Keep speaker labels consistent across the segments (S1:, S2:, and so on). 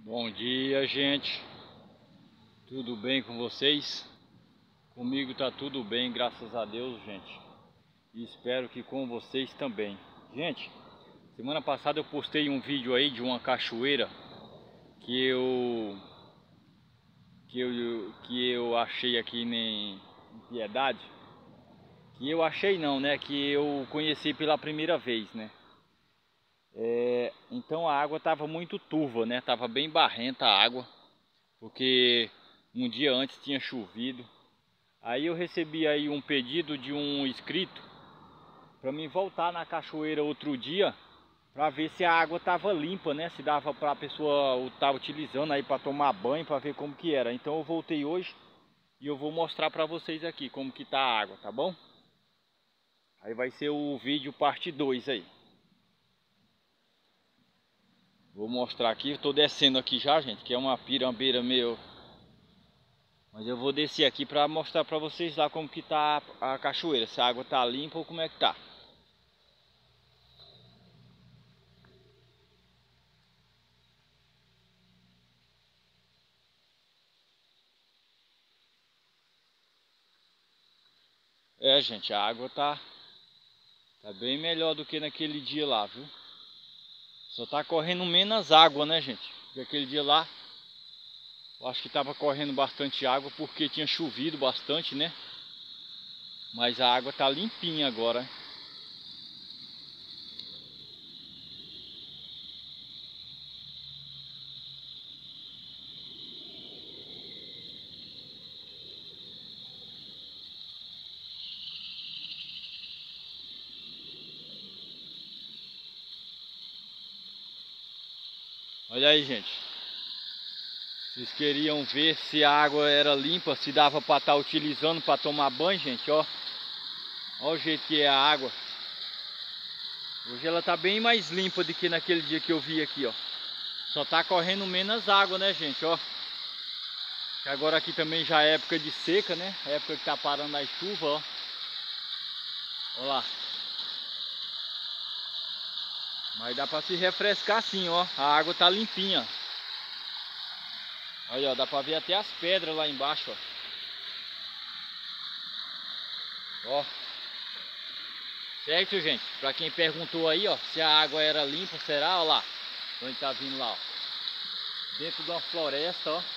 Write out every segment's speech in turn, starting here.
S1: Bom dia, gente. Tudo bem com vocês? Comigo tá tudo bem, graças a Deus, gente. E espero que com vocês também. Gente, semana passada eu postei um vídeo aí de uma cachoeira que eu achei aqui em Piedade. Que eu achei não, né? Que eu conheci pela primeira vez, né? Então a água estava muito turva, né? Tava bem barrenta a água, porque um dia antes tinha chovido. Aí eu recebi aí um pedido de um inscrito para mim voltar na cachoeira outro dia para ver se a água estava limpa, né? Se dava para a pessoa estar utilizando aí para tomar banho, para ver como que era. Então eu voltei hoje e eu vou mostrar para vocês aqui como que tá a água, tá bom? Aí vai ser o vídeo parte 2 aí. Vou mostrar aqui, eu tô descendo aqui já, gente, que é uma pirambeira meio... Mas eu vou descer aqui para mostrar para vocês lá como que tá a cachoeira, se a água tá limpa ou como é que tá. Gente, a água tá bem melhor do que naquele dia lá, viu? Só tá correndo menos água, né, gente? Porque aquele dia lá, eu acho que tava correndo bastante água porque tinha chovido bastante, né? Mas a água tá limpinha agora. Olha aí, gente. Vocês queriam ver se a água era limpa, se dava para estar utilizando para tomar banho, gente, ó. Olha o jeito que é a água. Hoje ela tá bem mais limpa do que naquele dia que eu vi aqui, ó. Só tá correndo menos água, né, gente, ó. Que agora aqui também já é época de seca, né? Época que tá parando a chuva, ó. Olha lá. Mas dá pra se refrescar sim, ó. A água tá limpinha. Olha, ó, dá pra ver até as pedras lá embaixo, ó. Ó. Certo, gente? Pra quem perguntou aí, ó, se a água era limpa, será? Olha lá. Onde tá vindo lá, ó. Dentro de uma floresta, ó.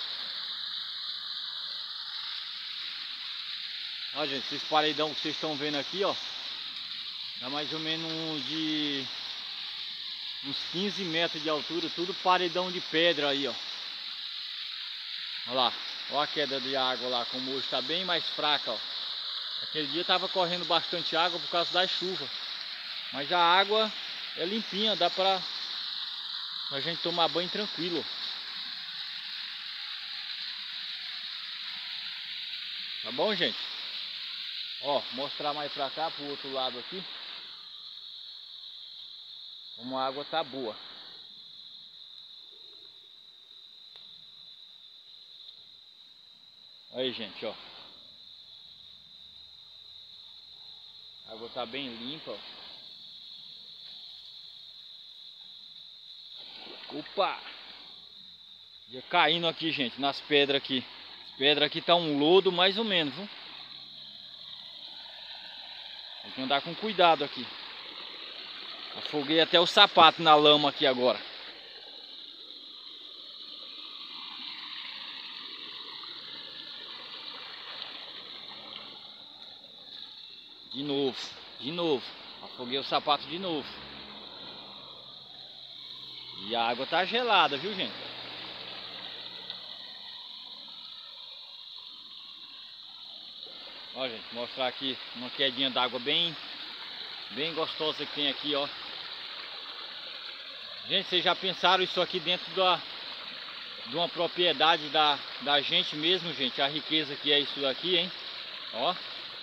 S1: Ó, gente, esses paredão que vocês estão vendo aqui, ó. Dá mais ou menos uns 15 metros de altura, tudo paredão de pedra aí, ó. Olha lá, olha a queda de água lá, como hoje está bem mais fraca, ó. Aquele dia estava correndo bastante água por causa da chuva. Mas a água é limpinha, dá pra gente tomar banho tranquilo. Tá bom, gente? Ó, mostrar mais pra cá, pro outro lado aqui. Como a água tá boa. Aí, gente, ó. A água tá bem limpa, ó. Opa! Já caindo aqui, gente, nas pedras aqui. As pedras aqui tá um lodo mais ou menos, viu? Tem que andar com cuidado aqui. Afoguei até o sapato na lama aqui agora. De novo. Afoguei o sapato de novo. E a água tá gelada, viu, gente? Ó, gente, mostrar aqui uma quedinha d'água bem gostosa que tem aqui, ó. Gente, vocês já pensaram isso aqui dentro de uma propriedade da gente mesmo, gente? A riqueza que é isso daqui, hein? Ó.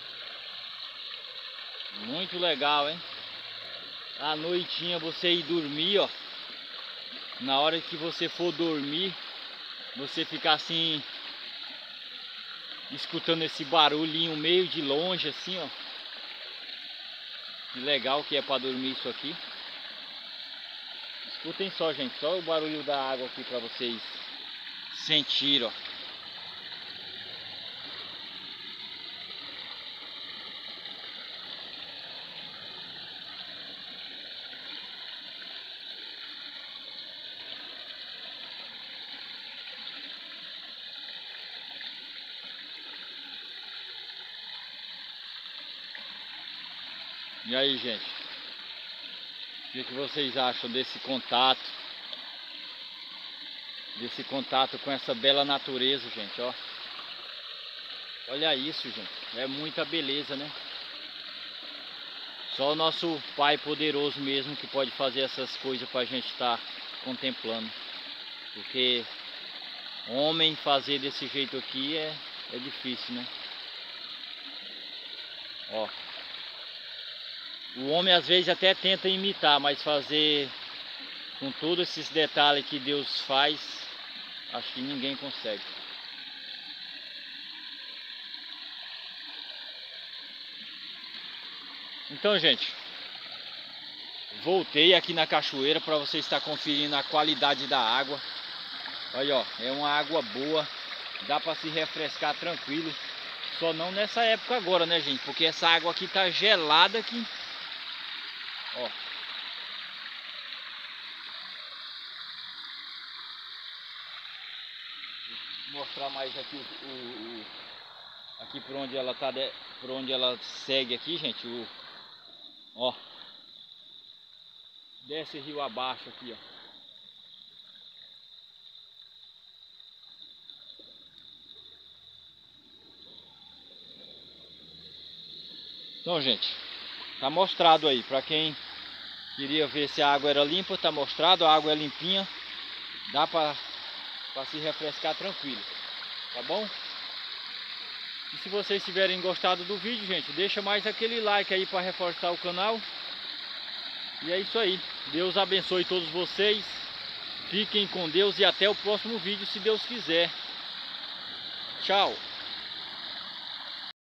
S1: Muito legal, hein? À noitinha você ir dormir, ó. Na hora que você for dormir, você ficar assim, escutando esse barulhinho meio de longe assim, ó. Que legal que é para dormir isso aqui. Escutem só, gente, só o barulho da água aqui para vocês sentirem, ó. E aí, gente, o que vocês acham desse contato? Desse contato com essa bela natureza, gente, ó. Olha isso, gente, é muita beleza, né? Só o nosso Pai poderoso mesmo que pode fazer essas coisas pra gente estar contemplando. Porque homem fazer desse jeito aqui é difícil, né? Ó. O homem às vezes até tenta imitar, mas fazer com todos esses detalhes que Deus faz, acho que ninguém consegue. Então, gente, voltei aqui na cachoeira para você estar conferindo a qualidade da água. Olha, ó, é uma água boa, dá para se refrescar tranquilo. Só não nessa época agora, né, gente? Porque essa água aqui tá gelada aqui. Ó. Vou mostrar mais aqui aqui por onde ela tá, por onde ela segue aqui, gente, ó. Desce rio abaixo aqui, ó. Então, gente, tá mostrado aí, para quem queria ver se a água era limpa, tá mostrado, a água é limpinha, dá para se refrescar tranquilo, tá bom? E se vocês tiverem gostado do vídeo, gente, deixa mais aquele like aí para reforçar o canal. E é isso aí, Deus abençoe todos vocês, fiquem com Deus e até o próximo vídeo, se Deus quiser. Tchau!